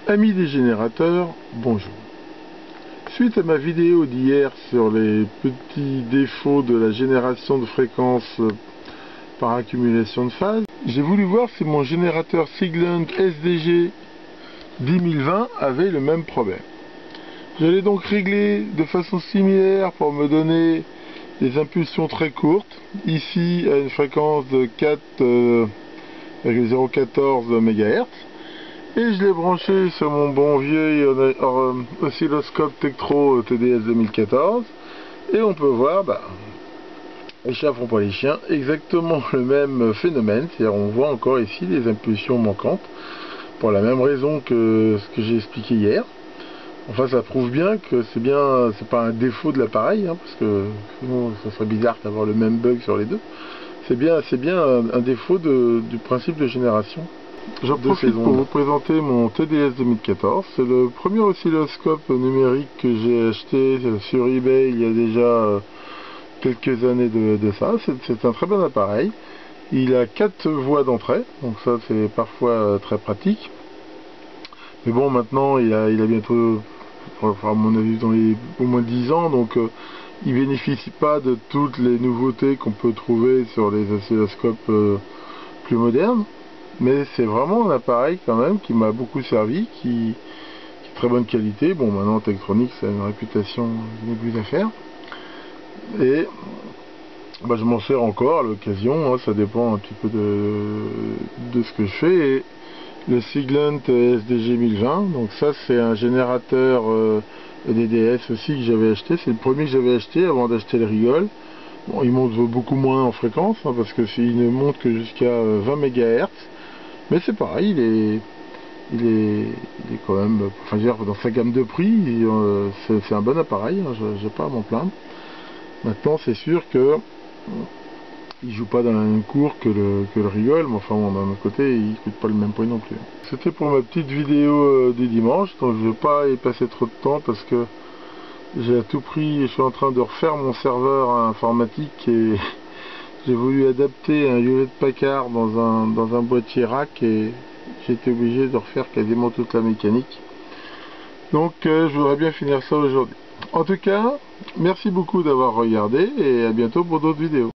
Amis des générateurs, bonjour. Suite à ma vidéo d'hier sur les petits défauts de la génération de fréquences par accumulation de phase, j'ai voulu voir si mon générateur Siglent SDG 10020 avait le même problème. Je l'ai donc réglé de façon similaire pour me donner des impulsions très courtes, ici à une fréquence de 4,014 MHz. Et je l'ai branché sur mon bon vieux oscilloscope Tektro TDS 2014 et on peut voir, les chats font pas les chiens, exactement le même phénomène, c'est-à-dire on voit encore ici les impulsions manquantes pour la même raison que ce que j'ai expliqué hier. Enfin, ça prouve bien que c'est pas un défaut de l'appareil, parce que sinon ça serait bizarre d'avoir le même bug sur les deux. C'est bien un défaut du principe de génération. J'en profite pour vous présenter mon TDS 2014. C'est le premier oscilloscope numérique que j'ai acheté sur eBay il y a déjà quelques années de ça. C'est un très bon appareil. Il a 4 voies d'entrée, donc ça c'est parfois très pratique. Mais bon, maintenant il a bientôt, à mon avis, dans au moins 10 ans, donc il bénéficie pas de toutes les nouveautés qu'on peut trouver sur les oscilloscopes plus modernes. Mais c'est vraiment un appareil quand même qui m'a beaucoup servi, qui est très bonne qualité. Bon, maintenant Tektronix a une réputation, je n'ai plus à faire. Et je m'en sers encore à l'occasion, ça dépend un petit peu de ce que je fais. Et le Siglent SDG 1020, donc ça c'est un générateur EDDS aussi que j'avais acheté. C'est le premier que j'avais acheté avant d'acheter le Rigol. Bon, il monte beaucoup moins en fréquence, parce que il ne monte que jusqu'à 20 MHz. Mais c'est pareil, il est quand même, enfin, je veux dire, dans sa gamme de prix, c'est un bon appareil, je n'ai pas à m'en plaindre. Maintenant, c'est sûr que il joue pas dans la même cour que le Rigol, mais enfin, d'un autre côté, il coûte pas le même prix non plus. C'était pour ma petite vidéo du dimanche, donc je ne vais pas y passer trop de temps parce que j'ai à tout prix, je suis en train de refaire mon serveur informatique et j'ai voulu adapter un Hewlett Packard dans un boîtier rack et j'ai été obligé de refaire quasiment toute la mécanique. Donc je voudrais bien finir ça aujourd'hui. En tout cas, merci beaucoup d'avoir regardé et à bientôt pour d'autres vidéos.